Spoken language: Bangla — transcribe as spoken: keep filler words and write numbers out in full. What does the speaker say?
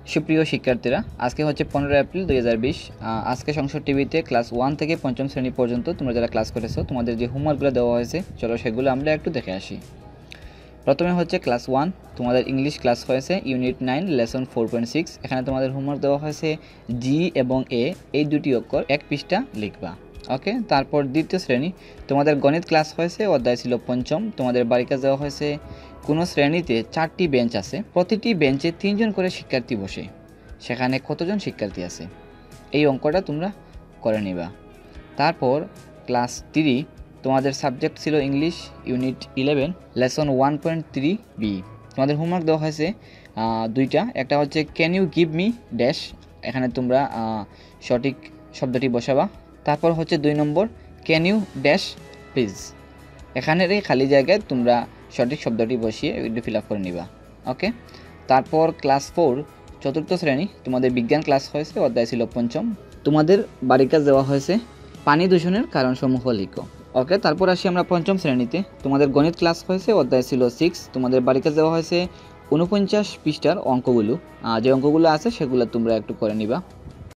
সুপ্রিয় শিক্ষার্থীরা, আজকে হচ্ছে পনেরো এপ্রিল দুই হাজার বিশ। আজকে সংসদ টিভিতে ক্লাস ওয়ান থেকে পঞ্চম শ্রেণী পর্যন্ত তোমরা যারা ক্লাস করেছো তোমাদের যে হোমওয়ার্কগুলো দেওয়া হয়েছে, চলো সেগুলো আমরা একটু দেখে আসি। প্রথমে হচ্ছে ক্লাস ওয়ান, তোমাদের ইংলিশ ক্লাস হয়েছে unit nine lesson four point six. এখানে তোমাদের হোমওয়ার্ক দেওয়া হয়েছে জি এবং এ এই দুটি অক্ষর এক পৃষ্ঠা লিখবা। ওকে, তারপর দ্বিতীয় শ্রেণী তোমাদের গণিত ক্লাস হয়েছে, অধ্যায় ছিল পঞ্চম। তোমাদের বাড়ি কাজ দেওয়া হয়েছে কোনো শ্রেণীতে চারটি বেঞ্চ আছে, প্রতিটি বেঞ্চে তিনজন করে শিক্ষার্থী বসে, সেখানে কতজন শিক্ষার্থী আছে এই অঙ্কটা তোমরা করে নিবা। তারপর ক্লাস থ্রি তোমাদের সাবজেক্ট ছিল English unit eleven lesson one point three B. তোমাদের হোমওয়ার্ক দেওয়া হয়েছে দুইটা, একটা হচ্ছে can you give me dash, এখানে তোমরা সঠিক শব্দটি বসাবা। তারপর হচ্ছে দুই নম্বর ক্যান ইউ ড্যাশ প্লিজ, এখানের এই খালি জায়গায় তোমরা সঠিক শব্দটি বসিয়ে একটু ফিল আপ করে নিবা। ওকে, তারপর ক্লাস ফোর চতুর্থ শ্রেণী তোমাদের বিজ্ঞান ক্লাস হয়েছে, অধ্যায় ছিল পঞ্চম। তোমাদের বাড়ির কাজ দেওয়া হয়েছে পানি দূষণের কারণসমূহ লিখো। ওকে, তারপর আসি আমরা পঞ্চম শ্রেণীতে। তোমাদের গণিত ক্লাস হয়েছে, অধ্যায় ছিল সিক্স। তোমাদের বাড়ির কাজ দেওয়া হয়েছে উনপঞ্চাশ পৃষ্ঠার অঙ্কগুলো, যে অঙ্কগুলো আছে সেগুলো তোমরা একটু করে নিবা।